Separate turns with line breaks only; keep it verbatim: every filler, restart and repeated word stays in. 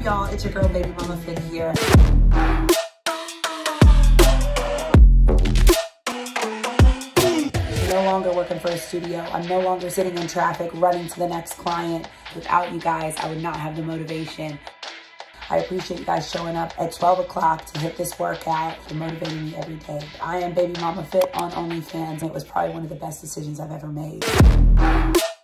y'all? It's your girl, Baby Mama Fit here. I'm no longer working for a studio. I'm no longer sitting in traffic, running to the next client. Without you guys, I would not have the motivation. I appreciate you guys showing up at twelve o'clock to hit this workout and motivating me every day. I am Baby Mama Fit on OnlyFans, and it was probably one of the best decisions I've ever made.